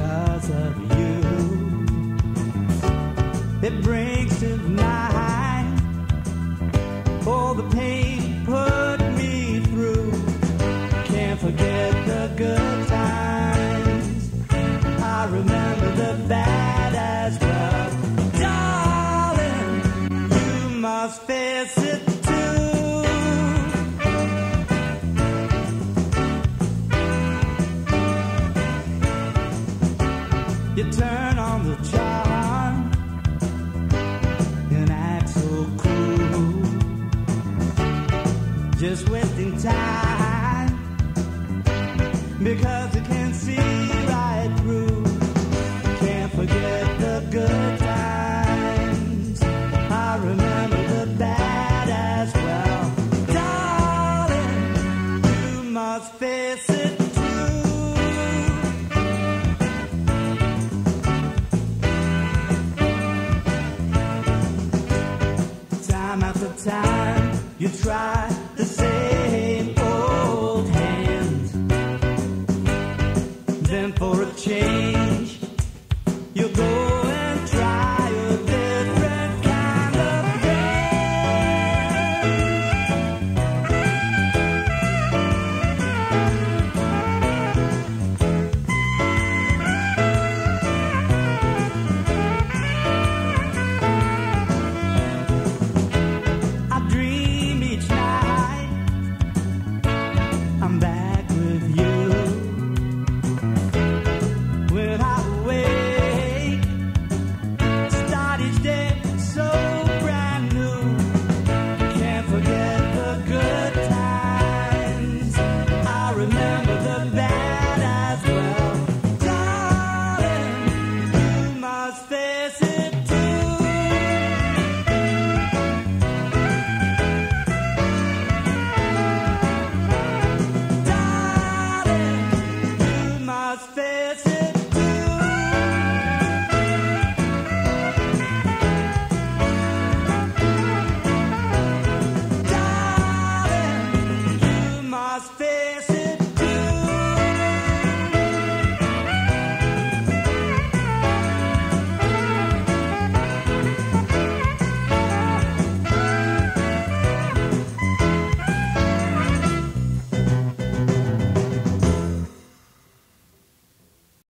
because of you. It brings to mind all the pain put me through. Can't forget the good times. I remember the bad as well. Darling, you must face it too. You turn on the charm and act so cool, just wasting time because you can see right through. Can't forget the good times. I remember the bad as well. Darling, you must face it too. Time after time, you try the same old hand. Then for a change, you go